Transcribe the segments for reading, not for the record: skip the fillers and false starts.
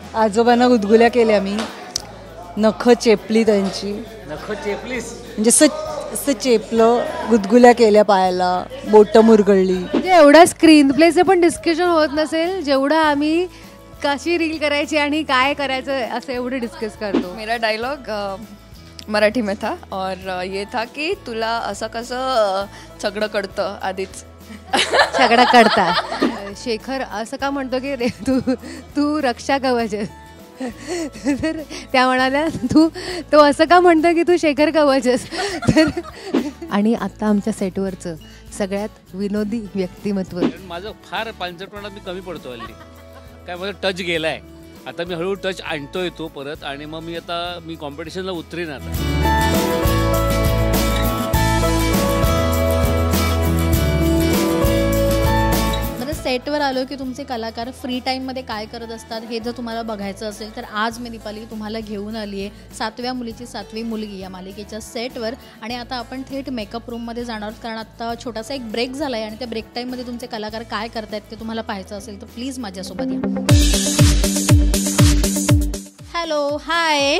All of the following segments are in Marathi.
आजोबांना गुदगुल्या केल्या मी. नखं चेपली त्यांची. नखं चेपलीस म्हणजे असं चेपलं, गुदगुल्या केल्या पायाला, बोटं मुरगळली. म्हणजे एवढा स्क्रीन प्लेचं पण डिस्कशन होत नसेल जेवढं आम्ही कशी रील करायची आणि काय करायचं असं एवढं डिस्कस करतो. मेरा डायलॉग मराठी में था और ये था की तुला असं कसं सगळं कळतं आधीच. सगळं कळतात. शेखर असं का म्हणतो की रे तू रक्षा कवच आहेस. तर त्या म्हणाल्या तो असं का म्हणतो की तू शेखर कवच आहेस. तर आणि आता आमच्या सेटवरचं सगळ्यात विनोदी व्यक्तिमत्व. माझं फार पांचटपणा मी कमी पडतो हल्ली. काय माझा टच गेलाय. आता मी हळूहळू टच आणतोय तो परत. आणि मग मी कॉम्पिटिशनला उतरीन आता. सेटवर आलो की तुमचे कलाकार फ्री टाईममध्ये काय करत असतात हे जर तुम्हाला बघायचं असेल तर आज मी दीपाली तुम्हाला घेऊन आली आहे 7व्या मुलीची 7वी मुलगी या मालिकेच्या सेटवर. आणि आता आपण थेट मेकअप रूममध्ये जाणार आहोत कारण आता छोटासा एक ब्रेक झाला आहे आणि त्या ब्रेक टाईममध्ये तुमचे कलाकार काय करतायत ते तुम्हाला पाहायचं असेल तर प्लीज माझ्यासोबत या. Hello hi.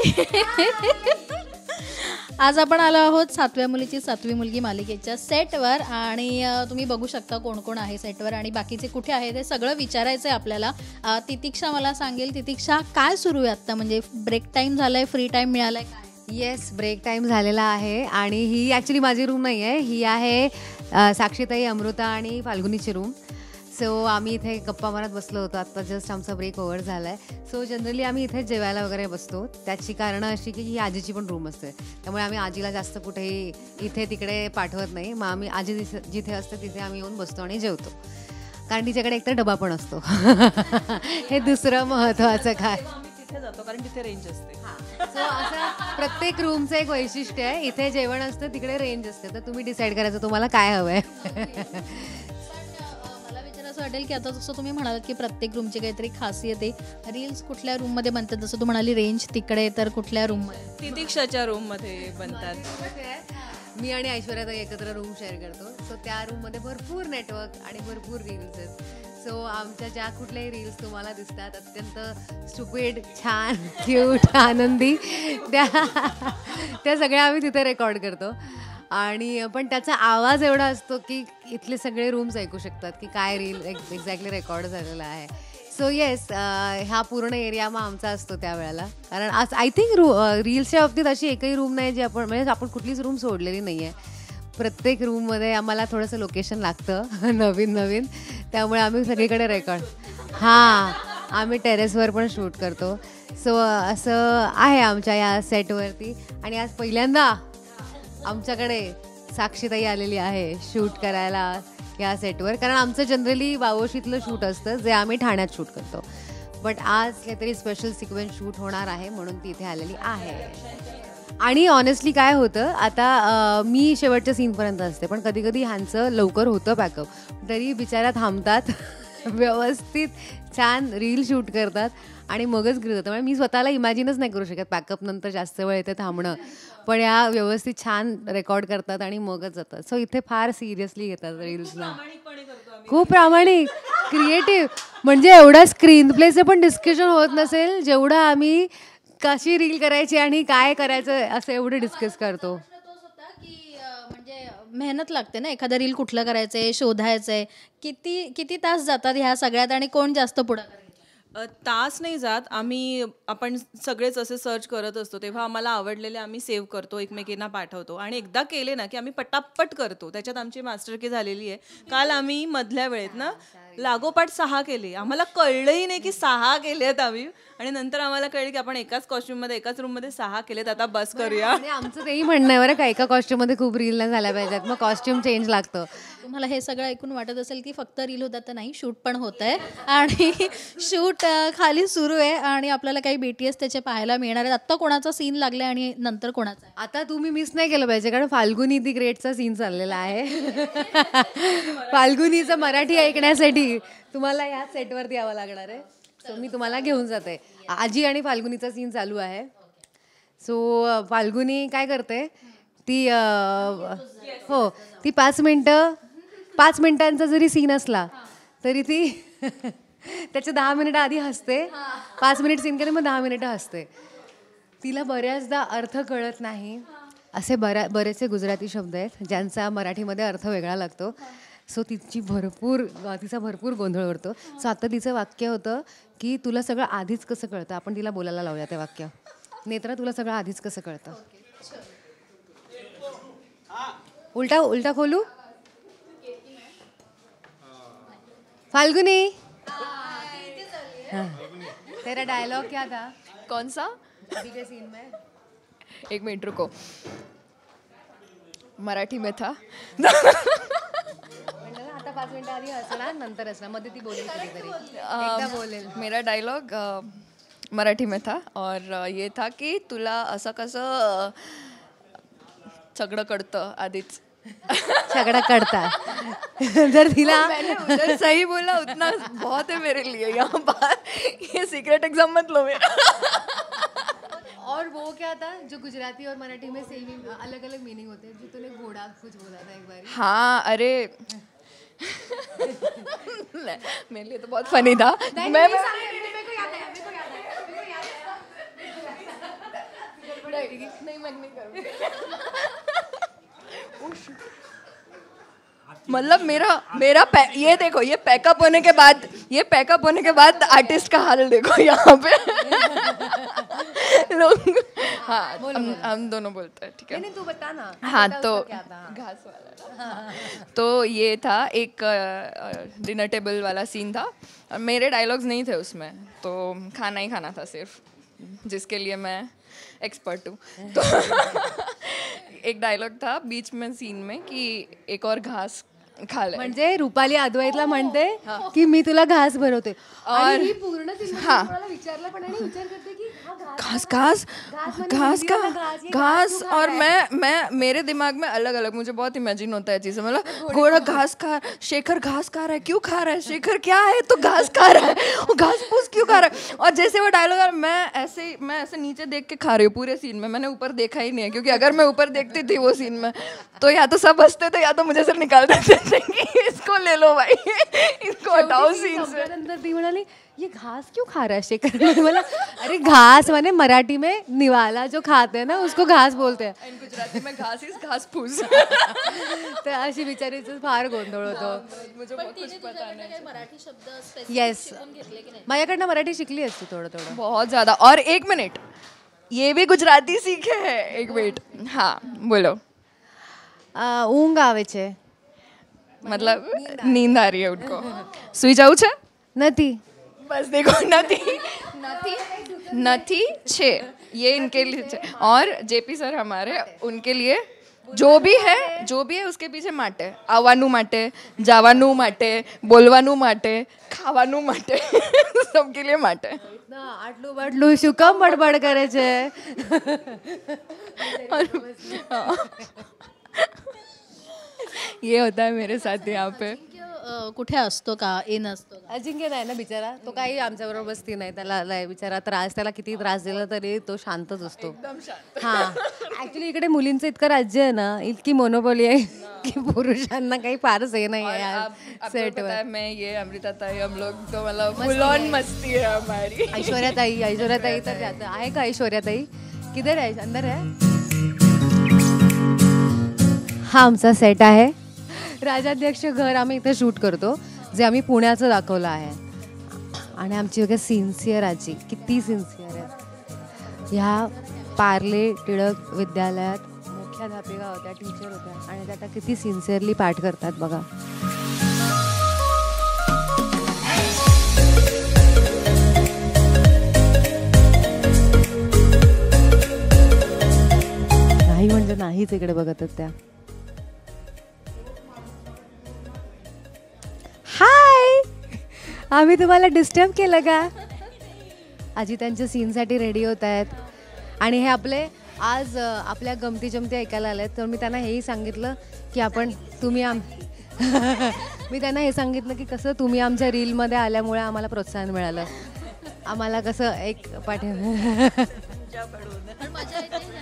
आज आपण आलो आहोत 7व्या मुलीची 7वी मुलगी मालिकेच्या सेटवर आणि तुम्ही बघू शकता कोण कोण आहे सेटवर आणि बाकीचे कुठे आहे ते सगळं विचारायचं आहे आपल्याला. तितिक्षा मला सांगेल. तितिक्षा काय सुरू आहे आत्ता म्हणजे ब्रेक टाईम झाला आहे फ्री टाईम मिळाला आहे काय? येस ब्रेक टाईम झालेला आहे आणि ही ॲक्च्युली माझी रूम नाही आहे. ही आहे साक्षीताई अमृता आणि फाल्गुनीची रूम. सो आम्ही इथे गप्पा मारत बसलो होतो. आत्ता जस्ट आमचा ब्रेक ओव्हर झाला आहे. सो जनरली आम्ही इथे जेवायला वगैरे बसतो. त्याची कारणं अशी की ही आजीची पण रूम असते त्यामुळे आम्ही आजीला जास्त कुठेही इथे तिकडे पाठवत नाही. मग आम्ही आजी जिथे असते तिथे आम्ही येऊन बसतो आणि जेवतो कारण तिच्याकडे एकतर डबा पण असतो. हे दुसरं महत्त्वाचं काय तिथे जातो कारण तिथे रेंज असते. सो असं प्रत्येक रूमचं एक वैशिष्ट्य आहे. इथे जेवण असतं तिकडे रेंज असते तर तुम्ही डिसाईड करायचं तुम्हाला काय हवं आहे. असं वाटेल की आता जसं तुम्ही म्हणालात की प्रत्येक रूमची काहीतरी खासियत आहे. रील्स कुठल्या रूममध्ये बनतात जसं तू म्हणाली रेंज तिकडे तर कुठल्या रूममध्ये? तितिक्षाच्या रूममध्ये बनतात. मी आणि ऐश्वर्या एकत्र रूम शेअर करतो. सो त्या रूममध्ये भरपूर नेटवर्क आणि भरपूर रील्स आहेत. सो आमच्या ज्या कुठल्याही रील्स तुम्हाला दिसतात अत्यंत स्टुपिड छान क्यूट आनंदी त्या सगळ्या आम्ही तिथे रेकॉर्ड करतो. आणि पण त्याचा आवाज एवढा असतो की इथले सगळे रूम्स ऐकू शकतात की काय रील एक्झॅक्टली रेकॉर्ड झालेला आहे. सो येस ह्या पूर्ण एरिया मग आमचा असतो त्यावेळेला कारण आज आय थिंक रील्सच्या बाबतीत अशी एकही रूम नाही जी आपण म्हणजे आपण कुठलीच रूम सोडलेली नाही आहे. प्रत्येक रूममध्ये आम्हाला थोडंसं लोकेशन लागतं नवीन त्यामुळे आम्ही सगळीकडे रेकॉर्ड आम्ही टेरेसवर पण शूट करतो. सो असं आहे आमच्या या सेटवरती. आणि आज पहिल्यांदा आमच्याकडे साक्षीताई आलेली आहे शूट करायला या सेटवर कारण आमचं जनरली वावोशीतलं शूट असतं जे आम्ही ठाण्यात शूट करतो. बट आज काहीतरी स्पेशल सिक्वेन्स शूट होणार आहे म्हणून ती इथे आलेली आहे. आणि ऑनेस्टली काय होतं आता मी शेवटच्या सीनपर्यंत असते पण कधी कधी ह्यांचं लवकर होतं पॅकअप तरी बिचाऱ्या थांबतात व्यवस्थित छान रील शूट करतात आणि मगच घरी जातं. म्हणजे मी स्वतःला इमॅजिनच नाही करू शकत पॅकअप नंतर जास्त वेळ इथे थांबणं पण या व्यवस्थित छान रेकॉर्ड करतात आणि मगच जातात. सो इथे फार सिरियसली घेतात रील्सला. खूप प्रामाणिक क्रिएटिव्ह म्हणजे एवढा स्क्रीन प्लेचं पण डिस्कशन होत नसेल जेवढं आम्ही कशी रील करायची आणि काय करायचं असं एवढं डिस्कस करतो. म्हणजे मेहनत लागते ना एखादा रील कुठलं करायचंय शोधायचंय किती तास जातात ह्या सगळ्यात आणि कोण जास्त पुढं? तास नाही जात. आपण सगळेच असे सर्च करत असतो तेव्हा आम्हाला आवडलेले आम्ही सेव्ह करतो एकमेकींना पाठवतो आणि एकदा केले ना की आम्ही पटापट करतो. त्याच्यात आमची मास्टर की झालेली आहे. काल आम्ही मधल्या वेळेत ना लागोपाठ 6 केले. आम्हाला कळलंही नाही की 6 केलेत आम्ही आणि नंतर आम्हाला कळलं की आपण एकाच कॉस्ट्युममध्ये एकाच रूममध्ये 6 केलेत. आता बस करूया. आमचं तेही म्हणणं आहे बरं का एका कॉस्ट्युममध्ये खूप रील नाही झाल्या पाहिजेत मग कॉस्ट्युम चेंज लागतं. तुम्हाला हे सगळं ऐकून वाटत असेल की फक्त रील होतात तर नाही शूट पण होत आहे आणि शूट खाली सुरू आहे आणि आपल्याला काही BTS त्याचे पाहायला मिळणार आहेत. आत्ता कोणाचा सीन लागला आणि नंतर कोणाचा? आता तुम्ही मिस नाही केलं पाहिजे कारण फाल्गुनी दी ग्रेटचा सीन चाललेला आहे. फाल्गुनीचं मराठी ऐकण्यासाठी तुम्हाला या सेटवरती यावं लागणार आहे. सो मी तुम्हाला घेऊन जाते. आजी आणि फाल्गुनीचा सीन चालू आहे. सो फाल्गुनी काय करते ती हो ती 5 मिनिटांचा जरी सीन असला तरी ती त्याच्या 10 मिनिटं आधी हसते, 5 मिनिट सीन केले मग 10 मिनिटं हसते. तिला बऱ्याचदा अर्थ कळत नाही. असे बरेचसे गुजराती शब्द आहेत ज्यांचा मराठीमध्ये अर्थ वेगळा लागतो. सो तिचा भरपूर गोंधळ उडतो. सो आता तिचं वाक्य होतं की तुला सगळं आधीच कसं कळतं. आपण तिला बोलायला लावूया ते वाक्य. नेत्रा, तुला सगळं आधीच कसं कळतं. उलटा खोलू. फाल्गुनी, तेरा डायलॉग क्या था? कौन सा? अभी के सीन में. एक मिनट रुको. मराठी में था. आता 5 मिनिटं आधी हसणार, नंतर हसणार, मध्ये ती बोलेल कधीतरी. एकदा बोलेल. मेरा डायलॉग मराठी में था और ये था की तुला असं कसं सगळं कळतं आधीच. सगळं कळता. जर तिला मैंने उधर सही बोला उतना बहुत है मेरे लिए. यहाँ पर ये सीक्रेट एग्जाम मत लो मेरा. और वो क्या था जो गुजराती और मराठी में सेम अलग अलग मीनिंग होते हैं. जो तूने घोड़ा कुछ बोला था एक बार. हाँ अरे मेरे लिए तो बहुत फनी था. मैं मतलब मेरा ये देखो, ये पैकअप होने के बाद आर्टिस्ट का हाल देखो यहाँ पे. लोग हाँ हम दोनों बोलते हैं. ठीक है, नहीं तू बता ना. हाँ तो घास वाला. तो ये था एक डिनर टेबल वाला सीन था. मेरे डायलॉग्स नहीं थे उसमें, तो खाना ही खाना था सिर्फ, जिसके लिए मैं एक्सपर्ट हूँ. तो एक डायलॉग था बीच में सीन में कि एक और घास खा ले. म्हणजे रुपाली अद्वैतला म्हणते की मी तुला घास भरवते. और ही पूर्ण हाँ विचारलं पण आणि विचार करते की घास. और मैं मेरे दिमाग में अलग अलग मुझे बहुत इमेजिन होता है चीज़ें. मतलब घोड़ा घास खा, शेखर घास खा रहा है, क्यों खा रहा है शेखर, क्या है तो घास खा रहा है, वो घास फूस क्यों खा रहा है. और जैसे वो डायलॉग मैं ऐसे नीचे देख के खा रही हूँ पूरे सीन में. मैंने ऊपर देखा ही नहीं है, क्योंकि अगर मैं ऊपर देखती थी वो सीन में तो या तो सब हंसते थे या तो मुझे सिर्फ निकाल देते थे कि इसको ले लो भाई, इसको हटाओ सीन से. नंतर ती म्हणाली ये घास क्यों खा रहा है शेखर. मला अरे घास माने मराठी में निवाला जो खाते हैं ना उसको घास बोलते हैं. गुजराती में घास इज घास फूस. तर अशी बिचारीचं फार गोंधळ होतो. मुझे कुछ पता नहीं. मराठी शब्द येस, माझ्याकडनं मराठी शिकली असती थोडं. बहुत ज्यादा. और 1 मिनट, ये भी गुजराती सीखे हैं. 1 मिनट. हाँ बोलो. ઊંઘ આવે છે. मतलब नींद आ रही है उनको. सुई जाऊ छे નથી. बस देखो नथी छे, ये इनके लिए छे. और जेपी सर हमारे, उनके लिए जो भी है उसके पीछे माटे. आवानू माटे, जावानू माटे, बोलवानू माटे, खावानू माटे. सबके लिए माटे. આટલું બાટલું શું કામ બડબડ કરે છે. ये होता है मेरे साथ यहाँ पे. कुठे असतो का, इन असतो का? अजिंक्य नाही ना बिचारा, तो काही आमच्याबरोबर बसती नाही. त्याला बिचारा त्याला किती त्रास दिला तरी तो शांतच असतो. हां, ऍक्च्युली इकडे मुलींचं इतकं राज्य आहे ना, इतकी मोनोपोली आहे की पुरुषांना काही फारच हे नाही आहे सेटवर. मैं ये अमृता ताई, हम लोग तो मतलब फुल ऑन मस्ती है हमारी. ऐश्वर्याताई तर त्यात आहे का. ऐश्वर्याताई किधर आहे, अंदर आहे. हा आमचा सेट आहे. राजाध्यक्ष घर आम्ही इथे शूट करतो, जे आम्ही पुण्याचं दाखवलं आहे. आणि आमची वगैरे सिन्सिअर आजी, किती सिन्सिअर आहेत. ह्या पार्ले टिळक विद्यालयात मुख्याध्यापिका होत्या, टीचर होत्या, आणि त्या आता किती सिन्सिअरली पाठ करतात बघा. नाही म्हणजे नाहीच इकडे बघतच त्या. हाय, आम्ही तुम्हाला डिस्टर्ब केलं का. आजी त्यांच्या सीनसाठी रेडी होत आहेत. आणि हे आपले आज आपल्या गमती जमती ऐकायला आले आहेत. तर मी त्यांना हेही सांगितलं की मी त्यांना हे सांगितलं की कसं तुम्ही आमच्या रीलमध्ये आल्यामुळे आम्हाला प्रोत्साहन मिळालं. आम्हाला कसं एक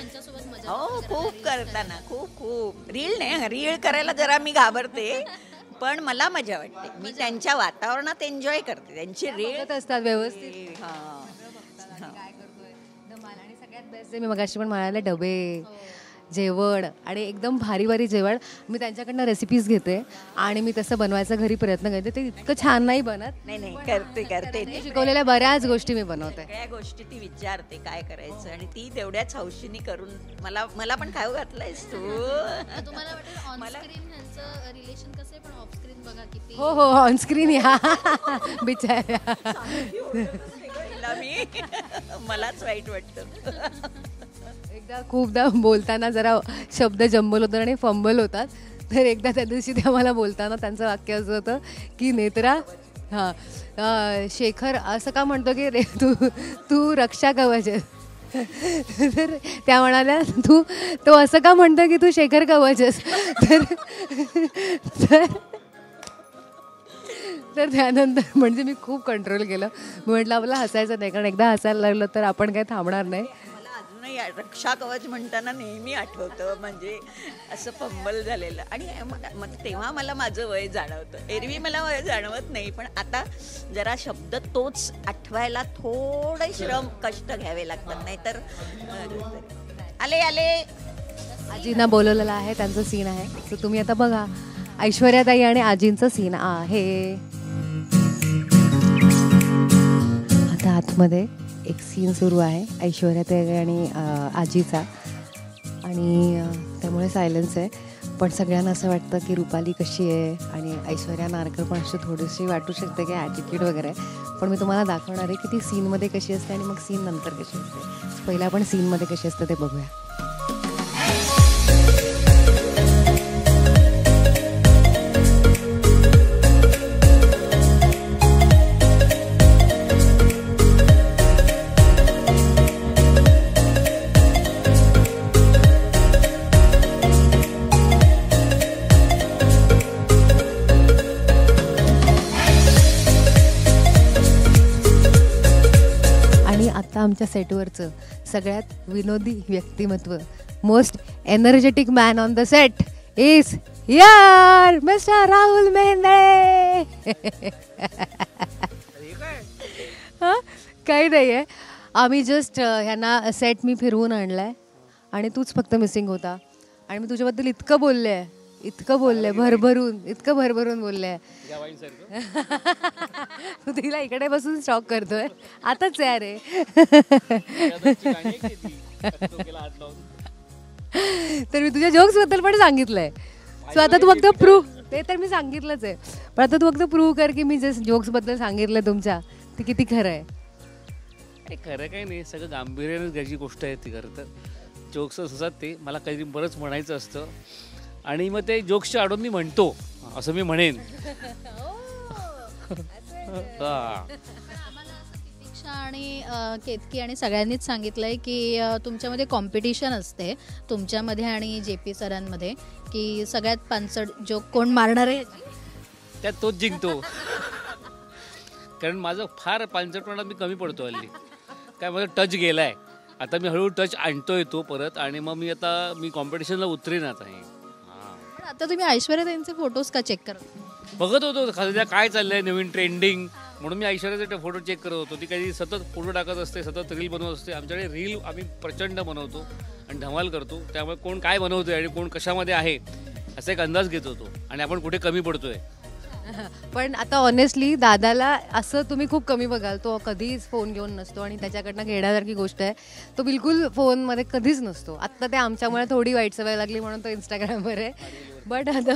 हो खूप करताना खूप रील नाही, रील करायला जरा मी घाबरते, पण मला मजा वाटते. मी त्यांच्या वातावरणात एन्जॉय करते. त्यांची रील बघत असतात व्यवस्थित हां काय करतोय धमाल. आणि सगळ्यात बेस्ट मी मगाशी पण म्हणाले डबे जेवण आणि एकदम भारी भारी जेवण. मी त्यांच्याकडनं रेसिपीज घेते आणि मी तसं बनवायचा घरी प्रयत्न करते. ते इतकं छान नाही बनत. नाही करते त्यांनी शिकवलेल्या बऱ्याच गोष्टी मी बनवते. सगळ्या गोष्टी ती विचारते काय करायचं आणि ती तेवढ्याच हौशीने करून मला पण खाऊ घातलंयस तू. तुम्हाला वाटेल ऑन स्क्रीन ह्यांचं रिलेशन कसं आहे, पण ऑफ स्क्रीन बघा किती. हो हो ऑनस्क्रीन या बिचाऱ्या. हिला मी मलाच वाईट वाटतं. एकदा खूपदा बोलताना जरा शब्द जंबल होतात आणि फंबल होतात. तर एकदा त्या दिवशी त्या मला बोलताना त्यांचं वाक्य असं होतं की नेत्रा शेखर असं का म्हणतो की रे तू रक्षा कवच आहेस. तर त्या म्हणाल्या तो असं का म्हणतो की तू शेखर कवच आहेस. तर त्यानंतर म्हणजे मी खूप कंट्रोल केलं. मी म्हटलं आपल्याला हसायचं नाही, कारण एकदा हसायला लागलं तर आपण काही थांबणार नाही. मला अजूनही रक्षा कवच म्हणताना नेहमी आठवतं, म्हणजे असं फंबल झालेलं. आणि मग तेव्हा मला माझं वय जाणवतं. एरवी मला वय जाणवत नाही, पण आता जरा शब्द तोच आठवायला थोडे कष्ट घ्यावे लागतात. नाहीतर आले आजींना बोलवलेलं आहे, त्यांचं सीन आहे. तर तुम्ही आता बघा ऐश्वर्याताई आणि आजींचं सीन आहे. आता आतमध्ये एक सीन सुरू आहे ऐश्वर्याताई आणि आजीचा, आणि त्यामुळे सायलेन्स आहे. पण सगळ्यांना असं वाटतं की रुपाली कशी आहे आणि ऐश्वर्या नारकर पण अशी थोडीशी वाटू शकते की ॲटिट्यूड वगैरे. पण मी तुम्हाला दाखवणार आहे की ती सीनमध्ये कशी असते आणि मग सीन नंतर कशी असते. पहिला आपण सीनमध्ये कशी असते ते बघूया. आता आमच्या सेटवरचं सगळ्यात विनोदी व्यक्तिमत्व, most energetic man on the set is यार मिस्टर राहुल मेहंदे. काही नाही आहे, आम्ही जस्ट ह्यांना सेट मी फिरवून आणलाय आणि तूच फक्त मिसिंग होता. आणि मी तुझ्याबद्दल इतकं बोलले इतकं भरभरून बोलले. तू तिला इकडे बसून स्टॉक करतोय आताच यार रे. तर मी तुझ्या जोक्स बद्दल पण सांगितलंय. सो आता तू फक्त प्रूव्ह, ते तर मी सांगितलंच आहे, पण आता तू फक्त प्रूव्ह कर की मी जे जोक्स बद्दल सांगितलं तुमच्या ते किती खरं आहे. अरे खरं काही नाही, सगळं गांभीर्यानेच घ्यायची गोष्ट आहे ती. खरं तर जोक्स असतात ते मला काही बरंच म्हणायचं असतं आणि मग ते जोक्सच्या आडून मी म्हणतो असं मी म्हणेन. तितिक्षा आणि केतकी आणि सगळ्यांनीच सांगितलंय की तुमच्यामध्ये कॉम्पिटिशन असते तुमच्यामध्ये आणि JP सरांमध्ये, की सगळ्यात पानसट जोक कोण मारणार आहे त्यात तोच जिंकतो. कारण माझं फार पानसटपणात मी कमी पडतो हल्ली. काय माझा टच गेलाय, आता मी हळूहळू टच आणतोय तो परत. आणि मग मी कॉम्पिटिशनला उतरेन आता. आता तुम्ही ऐश्वर्या त्यांचे फोटोज का चेक करता? बघत होतो सध्या काय चाललंय नवीन ट्रेंडिंग, म्हणून मी ऐश्वर्याचे फोटो चेक करत होतो. ती काही सतत फोटो टाकत असते, सतत रील बनवत असते. आमच्याकडे रील आम्ही प्रचंड बनवतो आणि धमाल करतो. त्यामुळे कोण काय बनवतोय आणि कोण कशामध्ये आहे असा एक अंदाज घेत होतो आणि आपण कुठे कमी पडतोय. पण आता ऑनेस्टली दादाला असं तुम्ही खूप कमी बघाल. तो कधीच फोन घेऊन नसतो आणि त्याच्याकडनं घेण्यासारखी गोष्ट आहे, तो बिलकुल फोनमध्ये कधीच नसतो. आत्ता ते आमच्यामुळे थोडी वाईट सवय लागली म्हणून तो इंस्टाग्रामवर आहे. बट आता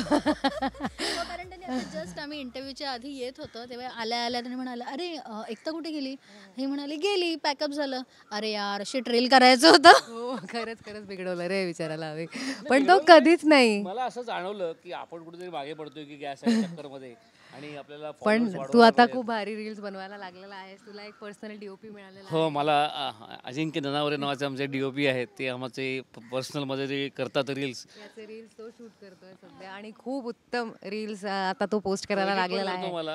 जस्ट आम्ही इंटरव्ह्यूच्या आधी येत होतो तेव्हा आल्या त्याने म्हणाला अरे एकता कुठे गेली, हे म्हणाली गेली पॅकअप झालं. अरे यार शिट रील करायचं होतं. हो खरंच बिघडवलं रे विचारायला हवे, पण तो कधीच नाही. मला असं जाणवलं की आपण कुठेतरी मागे पडतोय की गॅस चक्करमध्ये आणि आपल्याला. पण तू आता खूप भारी रील्स बनवायला लागलेला आहेस, तुला एक पर्सनल DOP मिळालेला. हो, मला अजिंक्य ननावरे नावाचे आमचे DOP आहेत, ते आमचे पर्सनल मध्ये जे करतात रील्स. त्याचे रील्स तो शूट करतोय सध्या आणि खूप उत्तम रील्स आता तो पोस्ट करायला लागलेला आहे. मला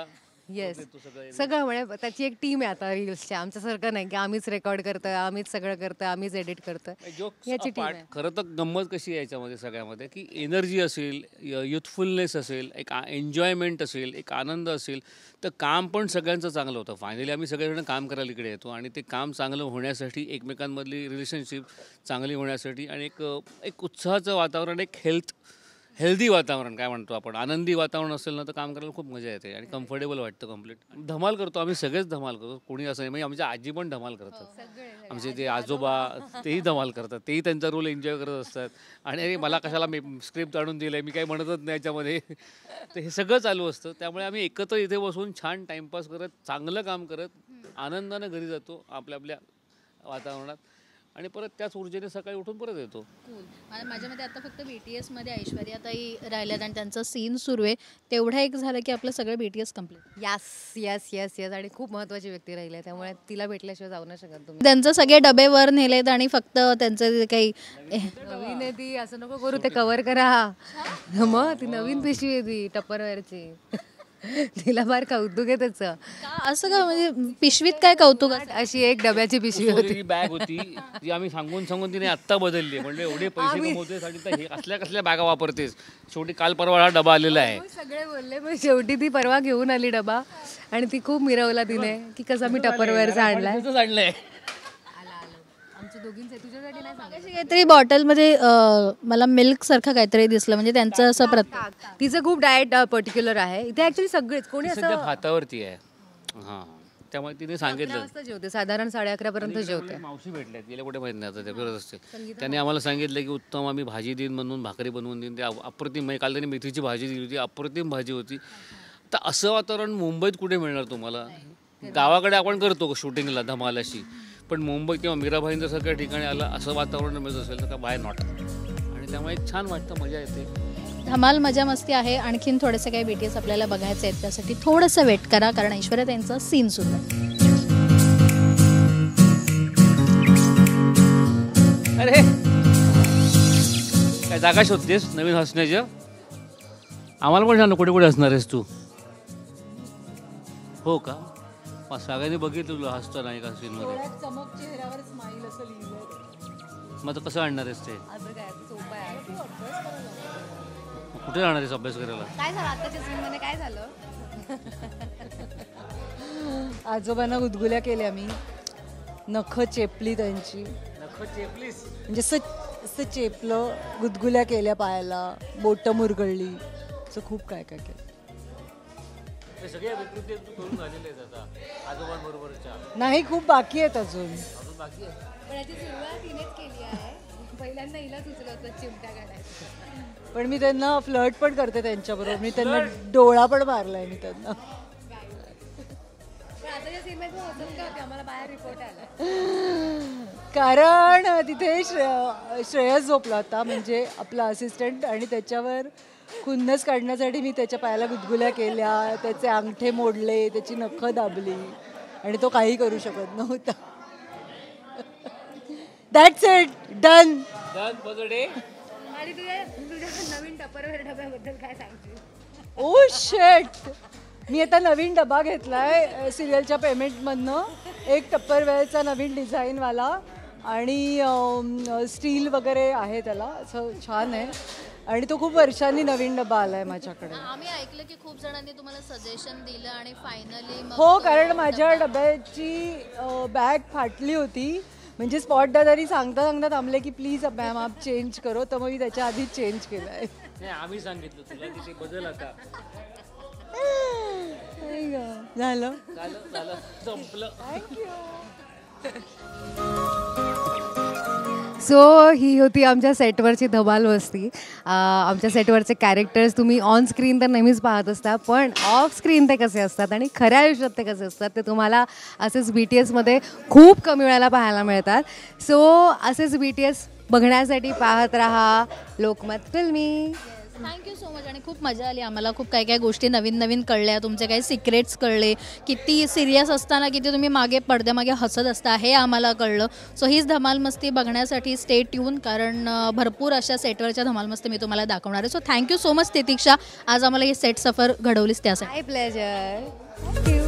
येस सगळं म्हणजे त्याची एक टीम आहे आता रील्सच्या. आमच्यासारखं नाही की आम्हीच रेकॉर्ड करतोय, आम्हीच सगळं करतोय, आम्हीच एडिट करतोय. जोक्स याची टीम अपार्ट आहे. खरं तर गंमत कशी आहे याच्यामध्ये सगळ्यामध्ये की एनर्जी असेल, युथफुलनेस असेल, एक एन्जॉयमेंट असेल, एक आनंद असेल, तर काम पण सगळ्यांचं चांगलं होतं. फायनली आम्ही सगळेजण काम करायला इकडे येतो आणि ते काम चांगलं होण्यासाठी, एकमेकांमधली रिलेशनशिप चांगली होण्यासाठी आणि एक उत्साहाचं वातावरण, एक हेल्दी वातावरण काय म्हणतो आपण, आनंदी वातावरण असेल ना तर काम करायला खूप मजा येते आणि कम्फर्टेबल वाटतं कम्प्लीट. धमाल करतो आम्ही, सगळेच धमाल करतो, कोणी असं नाही. म्हणजे आमची आजी पण धमाल करतात, आमचे ते आजोबा तेही धमाल करतात, तेही त्यांचा रोल एन्जॉय करत असतात. आणि अरे मला कशाला स्क्रिप्ट आणून दिलं आहे, मी काही म्हणतच नाही याच्यामध्ये. तर हे सगळं चालू असतं. त्यामुळे आम्ही एकत्र इथे बसून छान टाईमपास करत, चांगलं काम करत आनंदानं घरी जातो आपल्या आपल्या वातावरणात आणि परत त्याच ऊर्जेने सकाळी उठून परत येतो. माझ्यामध्ये आता फक्त BTS मध्ये ऐश्वर्याताई राहिल्यात आणि त्यांचा सीन सुरू आहे. तेवढं एक झालं की आपलं सगळं BTS complete. Yes yes yes yes आणि खूप महत्वाची व्यक्ती राहिली आहे, त्यामुळे तिला भेटल्याशिवाय जाऊ नाही शकत तुम्ही. त्यांचं सगळे डबे वर नेलेत आणि फक्त त्यांचं जे काही नवीन आहे ती, असं नको करू, ते कव्हर करा. मग ती नवीन पिशवी आहे ती टप्परवेअरची. तिला फार कौतुक आहे त्याचं. असं का म्हणजे पिशवीत काय कौतुक असतं? अशी एक डब्याची पिशवी होती. ती बॅग होती जी आम्ही सांगून तिने आत्ता बदलली. म्हणजे एवढे पैसे कमवतेस तर हे कसल्या बॅगा वापरतेस. शेवटी काल परवा हा डबा आलेला आहे. सगळे बोलले पण शेवटी ती परवा घेऊन आली डबा आणि ती खूप मिरवला तिने की कसा मी टप्परवेअरचा आणलाय. आणलंय आमच्या दोघींचे तुझ्यासाठी नाही सांगत. अशी काहीतरी बॉटलमध्ये मला मिल्क सारखं काहीतरी दिसलं, म्हणजे त्यांचं असं तिचं खूप डाएट पर्टिक्युलर आहे. इथे ऍक्च्युली सगळेच कोणी असं सध्या भातावरती आहे. हां त्यामुळे तिने सांगितलं. वाजता जेवते, साधारण 11:30 पर्यंत जेवते. मावशी भेटल्यात, गेल्या कुठे माहिती नाही, आता ते करत असते. त्यांनी आम्हाला सांगितलं की उत्तम आम्ही भाजी देईन म्हणून, भाकरी बनवून देईन. ते अप्रतिम. म्हणजे काल त्यांनी मेथीची भाजी दिली होती, अप्रतिम भाजी होती. तर असं वातावरण मुंबईत कुठे मिळणार तुम्हाला. गावाकडे आपण करतो शूटिंगला धमाल अशी, पण मुंबई किंवा मीराभाईंच्या सारख्या ठिकाणी आलं असं वातावरण मिळत असेल तर बाय नॉट. आणि त्यामुळे एक छान वाटतं, मजा येते. धमाल मजा मस्ती आहे. आणखीन थोडेसे काही BTS आपल्याला बघायचे आहेत, त्यासाठी थोडंसं वेट करा कारण ऐश्वर्या त्यांचा सीन सुरू आहे. अरे काय जागा शोधतेस नवीन हसण्याच्या? आम्हाला पण सांग कुठे कुठे हसणार आहेस तू? हो का? सगळ्यांनी बघितलं तुला हसताना एका सीनमध्ये. मग आता कसं आणणार आहेस ते? कुठे जाणार आहेस अभ्यास करायला? काय झालं आताच्या सीन मध्ये, काय झालं? आजोबांना गुदगुल्या केल्या मी, नख चेपली त्यांची, म्हणजे असं चेपलं, गुदगुल्या केल्या पायाला, बोटं मुरगळली, असं खूप काय काय केलं. सगळ्या विकृती तू करून झालेले आहेत आता आजोबांबरोबरच्या. नाही, खूप बाकी आहेत अजून. बाकी आहे. पण याची सुरुवात तिनेच केली आहे. पहिल्यांदा हिला सुचलं होतं चिमटा काढायचं. पण मी त्यांना फ्लर्ट पण करते त्यांच्याबरोबर. मी त्यांना डोळा पण मारलाय मी त्यांना. पण आताच्या सीन मध्ये होतं का आम्हाला बाहेर रिपोर्ट आला, कारण तिथे श्रेयस झोपला होता, म्हणजे आपला असिस्टंट, आणि त्याच्यावर खुन्नस काढण्यासाठी मी त्याच्या पायाला गुदगुल्या केल्या, त्याचे अंगठे मोडले, त्याची नखं दाबली आणि तो काही करू शकत नव्हता. That's it, done. आणि तुझ्या नवीन टप्परवेअर डब्याबद्दल काय सांगशील? ओ शेट, मी आता नवीन डबा घेतलाय सिरियलच्या पेमेंटमधनं, एक टप्परवेअरचा नवीन डिझाईनवाला, आणि स्टील वगैरे आहे त्याला, असं छान आहे. आणि तो खूप वर्षांनी नवीन डबा आलाय माझ्याकडे. आम्ही ऐकलं की खूप जणांनी तुम्हाला सजेशन दिलं आणि फायनली हो, कारण माझ्या डब्याची बॅग फाटली होती. म्हणजे स्पॉट दादानी सांगता थांबले की प्लीज मॅम आप चेंज करो, तर मग मी त्याच्या आधीच चेंज केलाय. नाही आम्ही सांगितलं तुला की ते बदल आता. झालं संपलं. सो ही होती आमच्या सेटवरची धमाल मस्ती. आमच्या सेटवरचे कॅरेक्टर्स तुम्ही ऑन स्क्रीन तर नेहमीच पाहत असता, पण ऑफ स्क्रीन ते कसे असतात आणि खऱ्या आयुष्यात ते कसे असतात ते तुम्हाला असेच BTSमध्ये खूप कमी वेळेला पाहायला मिळतात. सो असेच BTS बघण्यासाठी पाहत राहा Lokmat filmy. Thank you so much. आणि खूप मजा आली आम्हाला. खूप काही काही गोष्टी नवीन नवीन कळल्या, तुमचे काही सिक्रेट्स कळले, किती सिरियस असताना किती तुम्ही मागे पडद्यामागे हसत असता हे आम्हाला कळलं. सो हीच धमाल मस्ती बघण्यासाठी स्टे ट्यून, कारण भरपूर अशा सेटवरच्या धमाल मस्ती मी तुम्हाला दाखवणार आहे. So thank you so much Titiksha, आज आम्हाला ही सेट सफर घडवलीस त्यासाठी. My pleasure. थँक्यू.